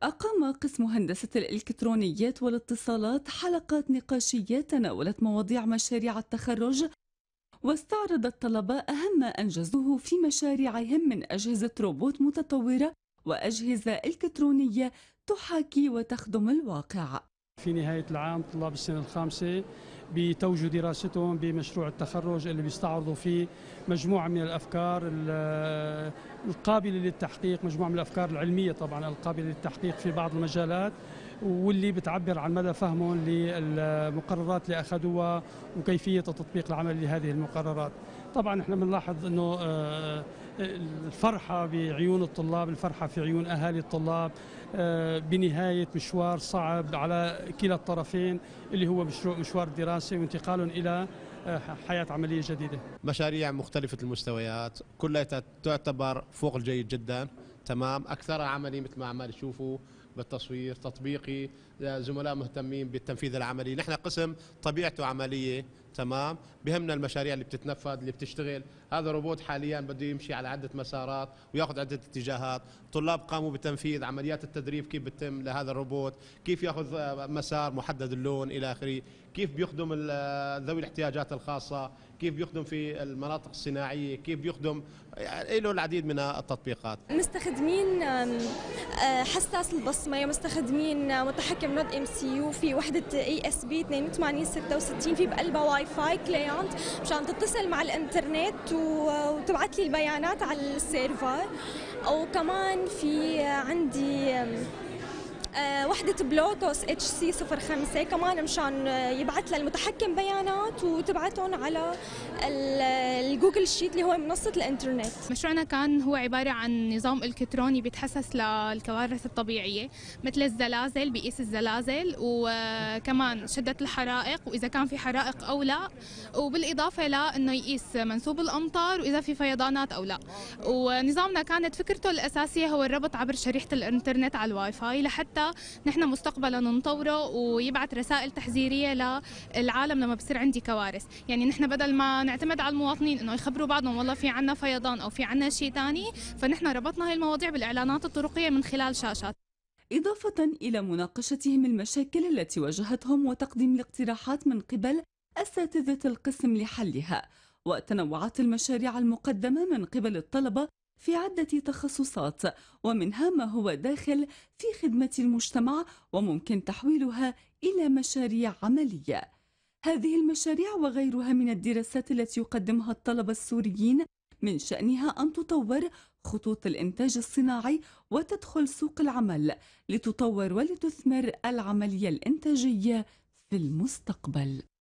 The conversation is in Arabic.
أقام قسم هندسة الإلكترونيات والاتصالات حلقات نقاشية تناولت مواضيع مشاريع التخرج، واستعرض الطلبة أهم ما أنجزوه في مشاريعهم من أجهزة روبوت متطورة وأجهزة إلكترونية تحاكي وتخدم الواقع. في نهاية العام طلاب السنة الخامسة بتوجه دراستهم بمشروع التخرج اللي بيستعرضوا فيه مجموعة من الأفكار القابلة للتحقيق، مجموعة من الأفكار العلمية طبعا القابلة للتحقيق في بعض المجالات، واللي بتعبر عن مدى فهمهم للمقررات اللي أخذوها وكيفية التطبيق العملي لهذه المقررات. طبعا احنا بنلاحظ انه الفرحة بعيون الطلاب، الفرحة في عيون أهالي الطلاب بنهاية مشوار صعب على كلا الطرفين اللي هو مشوار الدراسة وانتقالهم إلى حياة عملية جديدة. مشاريع مختلفة المستويات كلها تعتبر فوق الجيد جدا، تمام، أكثرها عملي مثل ما عمال تشوفوا بالتصوير، تطبيقي، زملاء مهتمين بالتنفيذ العملي. نحن قسم طبيعته عملية، تمام، بهمنا المشاريع اللي بتتنفذ اللي بتشتغل. هذا روبوت حاليا بده يمشي على عدة مسارات وياخذ عدة اتجاهات. طلاب قاموا بتنفيذ عمليات التدريب كيف بتتم لهذا الروبوت، كيف ياخذ مسار محدد اللون الى اخره، كيف بيخدم ذوي الاحتياجات الخاصة، كيف بيخدم في المناطق الصناعية، كيف بيخدم، له العديد من التطبيقات. مستخدمين حساس البصمة، مستخدمين متحكم نود ام سي يو في وحدة اي اس بي 8266 في بقلبها واي فاي كلاينت مشان تتصل مع الانترنت وتبعت لي البيانات على السيرفر. وكمان في عندي وحدة بلوتوث اتش سي 05 كمان مشان يبعث للمتحكم بيانات وتبعتهم على الجوجل شيت اللي هو منصة الانترنت. مشروعنا كان هو عبارة عن نظام الكتروني بيتحسس للكوارث الطبيعية مثل الزلازل، بيقيس الزلازل وكمان شدة الحرائق وإذا كان في حرائق أو لا، وبالإضافة لأنه يقيس منسوب الأمطار وإذا في فيضانات أو لا. ونظامنا كانت فكرته الأساسية هو الربط عبر شريحة الانترنت على الواي فاي لحتى نحن مستقبلا نطوره ويبعث رسائل تحذيرية للعالم لما بصير عندي كوارث. يعني نحن بدل ما نعتمد على المواطنين انه يخبروا بعضهم والله في عنا فيضان او في عنا شيء ثاني، فنحن ربطنا هاي المواضيع بالاعلانات الطرقية من خلال شاشات. إضافة إلى مناقشتهم المشاكل التي واجهتهم وتقديم الاقتراحات من قبل أساتذة القسم لحلها، وتنوعت المشاريع المقدمة من قبل الطلبة في عدة تخصصات، ومنها ما هو داخل في خدمة المجتمع وممكن تحويلها إلى مشاريع عملية. هذه المشاريع وغيرها من الدراسات التي يقدمها الطلبة السوريين من شأنها أن تطور خطوط الإنتاج الصناعي وتدخل سوق العمل لتطور ولتثمر العملية الإنتاجية في المستقبل.